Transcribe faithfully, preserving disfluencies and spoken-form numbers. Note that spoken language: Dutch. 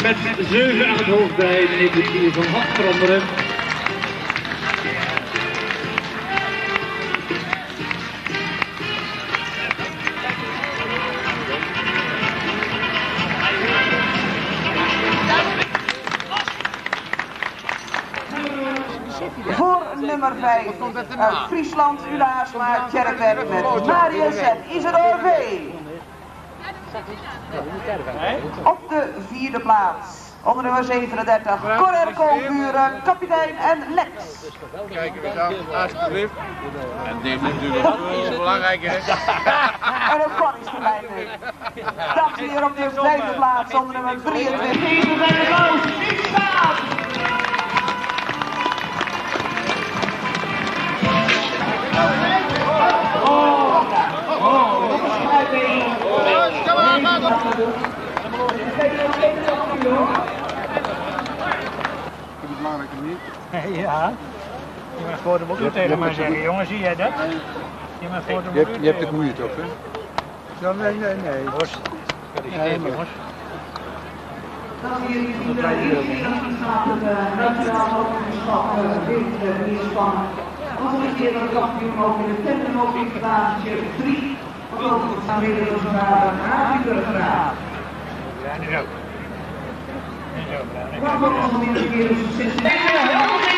met zeven aan het hoofd bij meneer Brigier van Handveranderen. Voor nummer vijf uit Friesland, Ulaasma, Kerkwijk met Marius en Isidor V. Op de vierde plaats, onder nummer zevenendertig, Corerco Buren, kapitein en Lex. Kijk eens aan, alsjeblieft. En dit natuurlijk ook belangrijk, hè? En ook Cor is erbij mee. Dames en heren, op de vijfde plaats, onder nummer drieëntwintig. Ja, je mag voor de boek tegen mij zeggen, jongen, zie jij dat? Je mag voor de Je hebt, je hebt het moeite toch, hè? Ja, nee, nee, nee. Bos. Nee, jongens. Dan hier in de staat het nationaal kampioenschap wereldspannend. Onze keer de kampioen ook in de tentenhoop in fase drie. Ook staan weer de resultaten aan de Burgerraad. Ja, nu ook. Nu ook. Waarvoor onze keer de succes.